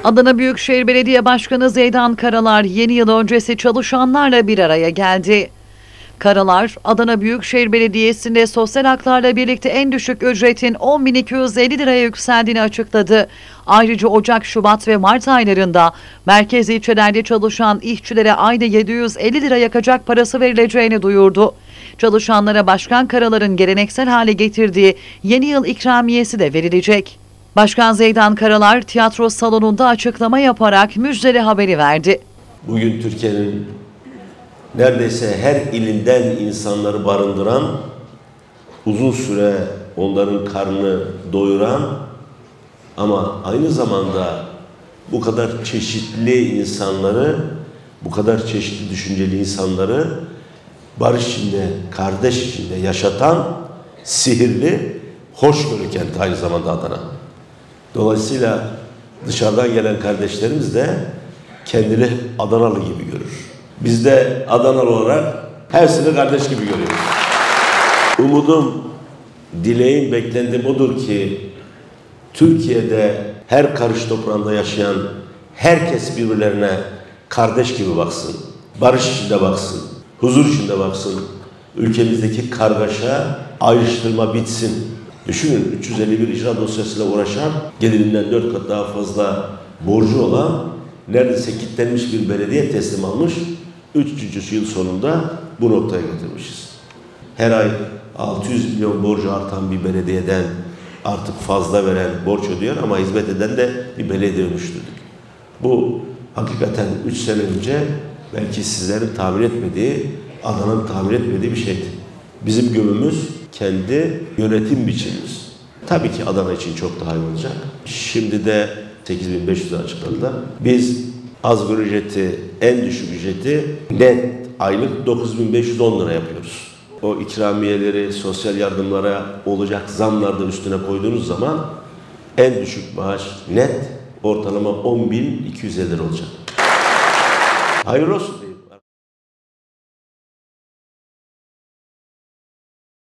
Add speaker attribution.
Speaker 1: Adana Büyükşehir Belediye Başkanı Zeydan Karalar yeni yıl öncesi çalışanlarla bir araya geldi. Karalar, Adana Büyükşehir Belediyesi'nde sosyal haklarla birlikte en düşük ücretin 10.250 liraya yükseldiğini açıkladı. Ayrıca Ocak, Şubat ve Mart aylarında merkez ilçelerde çalışan işçilere ayda 750 lira yakacak parası verileceğini duyurdu. Çalışanlara Başkan Karalar'ın geleneksel hale getirdiği yeni yıl ikramiyesi de verilecek. Başkan Zeydan Karalar tiyatro salonunda açıklama yaparak müjdeli haberi verdi.
Speaker 2: Bugün Türkiye'nin neredeyse her ilinden insanları barındıran, uzun süre onların karnını doyuran ama aynı zamanda bu kadar çeşitli insanları, bu kadar çeşitli düşünceli insanları barış içinde, kardeş içinde yaşatan sihirli, hoşgörü kenti aynı zamanda Adana. Dolayısıyla dışarıdan gelen kardeşlerimiz de kendini Adanalı gibi görür. Biz de Adanalı olarak hepsini kardeş gibi görüyoruz. Umudum, dileğim, beklentim odur ki Türkiye'de her karış toprağında yaşayan herkes birbirlerine kardeş gibi baksın. Barış içinde baksın, huzur içinde baksın. Ülkemizdeki kargaşa, ayrıştırma bitsin. Düşünün, 351 icra dosyasıyla uğraşan, gelirinden 4 kat daha fazla borcu olan, neredeyse kilitlenmiş bir belediye teslim almış, 3. yıl sonunda bu noktaya getirmişiz. Her ay 600 milyon borcu artan bir belediyeden artık fazla veren, borç ödeyen ama hizmet eden de bir belediye dönüştürdük. Bu hakikaten 3 sene önce belki sizlerin tahmin etmediği, Adana'nın tahmin etmediği bir şeydi. Bizim gömümüz kendi yönetim biçimimiz. Tabii ki Adana için çok daha iyi olacak. Şimdi de 8.500 açıkladılar. Biz asgari ücreti, en düşük ücreti net aylık 9.510 lira yapıyoruz. O ikramiyeleri, sosyal yardımlara olacak zamlarda üstüne koyduğunuz zaman en düşük maaş net ortalama 10.250 lira olacak. Hayırlı olsun.